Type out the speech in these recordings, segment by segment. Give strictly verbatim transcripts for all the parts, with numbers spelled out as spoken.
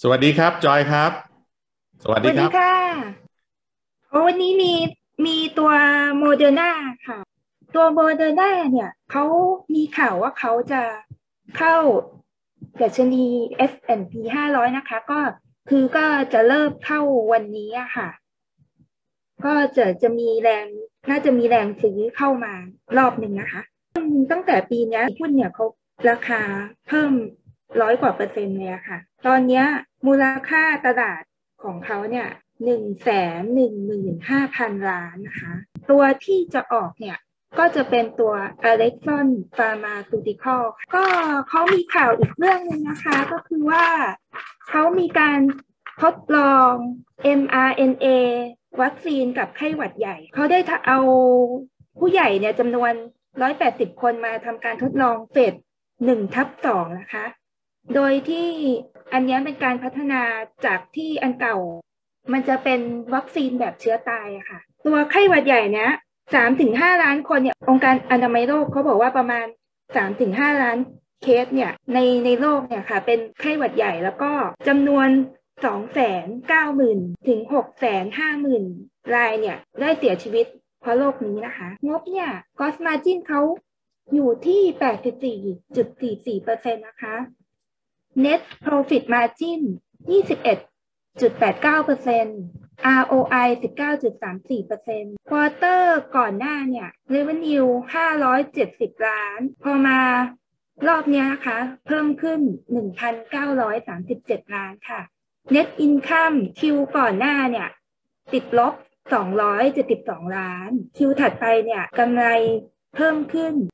สวัสดีครับจอยครับสวัสสดีครับวัสดีค่ะโอ้วันนี้มีมีตัวโมเดอร์นาค่ะตัวโมเดอร์นาเนี่ยเขามีข่าวว่าเขาจะเข้าดัชนี เอส แอนด์ พี ห้าร้อยนะคะก็คือก็จะเริ่มเข้าวันนี้อะค่ะก็จะจะมีแรงน่าจะมีแรงซื้อเข้ามารอบหนึ่งนะคะตั้งแต่ปีนี้หุ้นเนี่ยเขาราคาเพิ่มร้อยกว่าเปอร์เซ็นต์เลยอะค่ะตอนนี้มูลค่าตลาดของเขาเนี่ยหนึ่งแสนหนึ่งหมื่นห้าพันล้านนะคะตัวที่จะออกเนี่ยก็จะเป็นตัว Alexon Pharmaceutical ก็เขามีข่าวอีกเรื่องหนึ่งนะคะก็คือว่าเขามีการทดลอง เอ็ม อาร์ เอ็น เอ วัคซีนกับไข้หวัดใหญ่เขาได้เอาผู้ใหญ่เนี่ยจำนวนหนึ่งร้อยแปดสิบคนมาทำการทดลองเฟสหนึ่งทับสองนะคะโดยที่อันนี้เป็นการพัฒนาจากที่อันเก่ามันจะเป็นวัคซีนแบบเชื้อตายอะค่ะตัวไข้หวัดใหญ่เนี้ยสามถึงห้าล้านคนเนี่ยองค์การอนามัยโลกเขาบอกว่าประมาณสามถึงห้าล้านเคสเนี่ยในในโลกเนี่ยค่ะเป็นไข้หวัดใหญ่แล้วก็จำนวนสองแสนเก้าหมื่นถึงหกแสนห้าหมื่นรายเนี่ยได้เสียชีวิตเพราะโรคนี้นะคะงบเนี่ย Gross Margin เขาอยู่ที่ แปดสิบสี่จุดสี่สี่เปอร์เซ็นต์ นะคะ Net Profit Margin ยี่สิบเอ็ดจุดแปดเก้าเปอร์เซ็นต์ อาร์ โอ ไอ สิบเก้าจุดสามสี่เปอร์เซ็นต์ Quarter ก่อนหน้าเนี่ย Revenue ห้าร้อยเจ็ดสิบล้านพอมารอบนี้นะคะเพิ่มขึ้น หนึ่งพันเก้าร้อยสามสิบเจ็ด ล้านค่ะ Net Income คิวก่อนหน้าเนี่ยติดลบสองร้อยเจ็ดสิบสองล้านคิวถัดไปเนี่ยกำไรเพิ่มขึ้น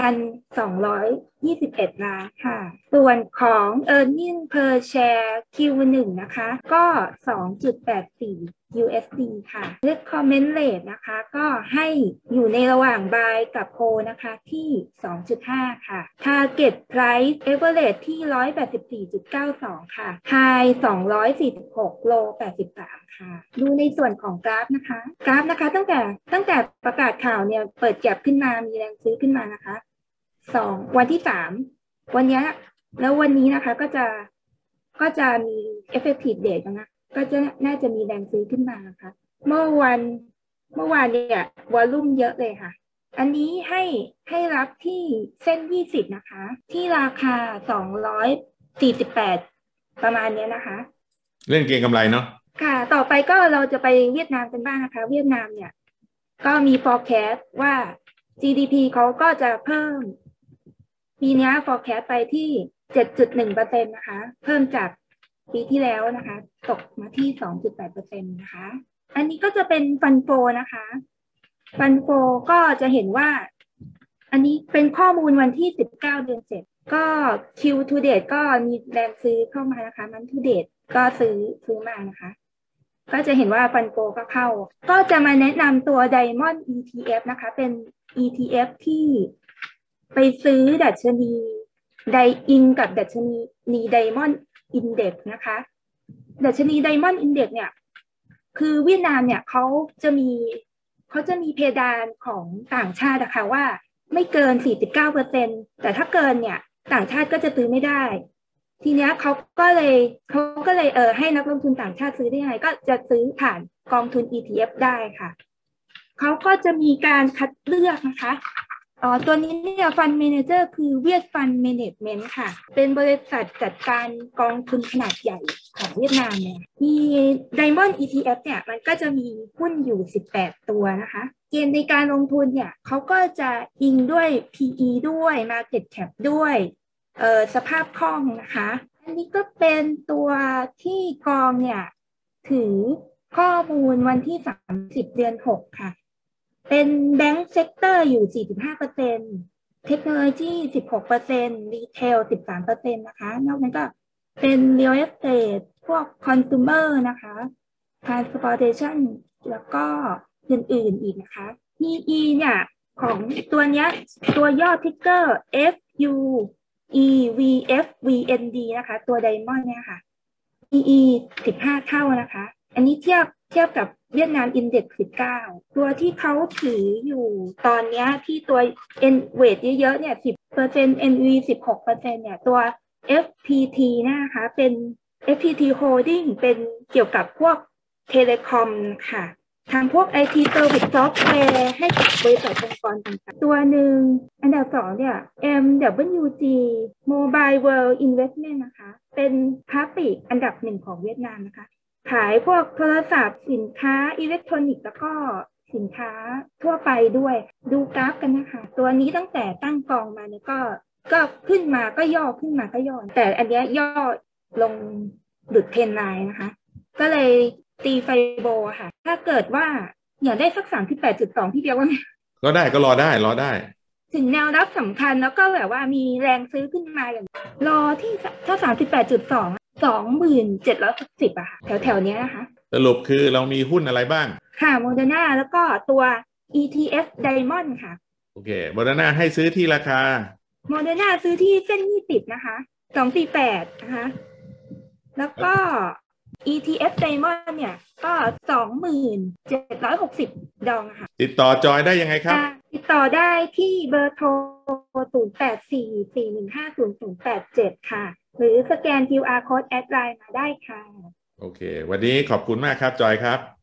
หนึ่งพันสองร้อยยี่สิบเอ็ด ล้านค่ะส่วนของ Earning per Share คิว วัน นะคะก็สองจุดแปดสี่ ยู เอส ดี ค่ะ Recommend Rate นะคะก็ให้อยู่ในระหว่าง Buy กับ Hold นะคะที่ สองจุดห้า ค่ะ Target Price Average ที่ หนึ่งร้อยแปดสิบสี่จุดเก้าสอง ค่ะ High สองร้อยสี่สิบหก Low แปดสิบสามค่ะดูในส่วนของกราฟนะคะกราฟนะคะตั้งแต่ตั้งแต่ประกาศข่าวเนี่ยเปิดแก็บขึ้นมามีแรงซื้อขึ้นมานะคะสองวันที่สามวันนี้แล้ววันนี้นะคะก็จะก็จะมี effective date นะก็จะน่าจะมีแรงซื้อขึ้นมานะคะเมื่อวันเมื่อวานเนี่ยวอลลุ่มเยอะเลยค่ะอันนี้ให้ให้รับที่เส้นยี่สิบนะคะที่ราคาสองร้อยสี่สิบแปดประมาณนี้นะคะเล่นเก็งกำไรเนาะค่ะต่อไปก็เราจะไปเวียดนามกันบ้างนะคะเวียดนามเนี่ยก็มี forecast ว่า จี ดี พี เขาก็จะเพิ่มปีนี้ forecast ไปที่ เจ็ดจุดหนึ่งเปอร์เซ็นต์ นะคะเพิ่มจากปีที่แล้วนะคะตกมาที่ สองจุดแปดเปอร์เซ็นต์ นะคะอันนี้ก็จะเป็นฟันโฟนะคะฟันโฟก็จะเห็นว่าอันนี้เป็นข้อมูลวันที่สิบเก้าเดือนเจ็ดก็ Q to date ก็มีแรงซื้อเข้ามานะคะมัน to date ก็ซื้อซื้อมานะคะก็จะเห็นว่าฟันโฟก็เข้าก็จะมาแนะนำตัว Diamond อี ที เอฟ นะคะเป็น อี ที เอฟ ที่ไปซื้อดัชนีไดอิงกับดัชนีไดมอนด์อินเด็กซ์นะคะดัชนีไดมอนด์อินเด็กซ์เนี่ยคือเวียดนามเนี่ยเขาจะมีเขาจะมีเพดานของต่างชาตินะคะว่าไม่เกิน สี่สิบเก้าเปอร์เซ็นต์ แต่ถ้าเกินเนี่ยต่างชาติก็จะซื้อไม่ได้ทีเนี้ยเขาก็เลยเขาก็เลยเออให้นักลงทุนต่างชาติซื้อได้ยังไงก็จะซื้อผ่านกองทุน อี ที เอฟ ได้ค่ะเขาก็จะมีการคัดเลือกนะคะอ๋อตัวนี้เนี่ยฟันเมเนเจอร์คือเวียดฟันเมเนจเมนต์ค่ะเป็นบริษัทจัดการกองทุนขนาดใหญ่ของเวียดนามเนี่ยมี Diamond อี ที เอฟ เนี่ยมันก็จะมีหุ้นอยู่สิบแปดตัวนะคะเกณฑ์ในการลงทุนเนี่ยเขาก็จะอิงด้วย พี อี ด้วย Market Cap ด้วยเอ่อสภาพคล่องนะคะอันนี้ก็เป็นตัวที่กองเนี่ยถือข้อมูลวันที่สามสิบเดือนหกค่ะเป็นแบงก์เซกเตอร์อยู่ สี่สิบห้าเปอร์เซ็นต์ เทคโนโลยี สิบหกเปอร์เซ็นต์ รีเทล สิบสามเปอร์เซ็นต์ นะคะนอกนั้นก็เป็น Real Estate พวก Consumer นะคะ Transportation แล้วก็อื่นๆอีกนะคะ พี อี เนี่ยของตัวเนี้ยตัวย่อทิกเกอร์ เอฟ ยู อี วี เอฟ วี เอ็น ดี นะคะตัว Diamond เนี่ยค่ะ พี อี สิบห้าเท่านะคะอันนี้เทียบเทียบกับเวียดนามอินเด็กซ์สิบเก้าตัวที่เขาถืออยู่ตอนนี้ที่ตัว N เวทเยอะๆเนี่ย สิบเปอร์เซ็นต์ เอ็น วี สิบหกเปอร์เซ็นต์ เนี่ยตัว เอฟ พี ที นะคะเป็นเอฟ พี ที Holding เป็นเกี่ยวกับพวกเทเลคอมค่ะทำพวก ไอ ที Service Software ให้กับบริษัทองค์กรต่างๆตัวหนึ่งอันดับสองเนี่ย เอ็ม ดับเบิลยู จี Mobile World Investment นะคะเป็นค้าปลีกอันดับหนึ่งของเวียดนามนะคะขายพวกโทรศัพท์สินค้าอิเล็กทรอนิกส์แล้วก็สินค้าทั่วไปด้วยดูกราฟกันนะคะตัวนี้ตั้งแต่ตั้งกองมาเนี่ยก็ก็ขึ้นมาก็ย่อขึ้นมาก็ย่อแต่อันเนี้ยย่อลงหลุดเทรนไลน์นะคะก็เลยตีไฟโบค่ะ ถ้าเกิดว่าอยากได้สักสามที่แปดจุดสองที่เดียวว่าก็ได้ก็รอได้รอได้ถึงแนวรับสำคัญแล้วก็แบบว่ามีแรงซื้อขึ้นมาอย่างรอที่ถ้าสามสิบแปดจุดสองสองหมื่นเจ็ดร้อยหกสิบอะค่ะแถวแถวนี้นะคะสรุปคือเรามีหุ้นอะไรบ้างค่ะโมเดอร์นาแล้วก็ตัว อี ที เอฟ Diamond ค่ะโอเคโมเดอร์นาให้ซื้อที่ราคาโมเดอร์นาซื้อที่เส้นยี่สิบนะคะสองสี่แปดนะคะแล้วก็ อี ที เอฟ Diamond เนี่ยก็สองหมื่นเจ็ดร้อยหกสิบดองค่ะติดต่อจอยได้ยังไงครับติดต่อได้ที่เบอร์โทรศูนย์ แปด สี่ สี่ หนึ่ง ห้า ศูนย์ ศูนย์ แปด เจ็ดค่ะหรือสแกน คิว อาร์ Code แอดไลน์มาได้ค่ะโอเควันนี้ขอบคุณมากครับจอยครับ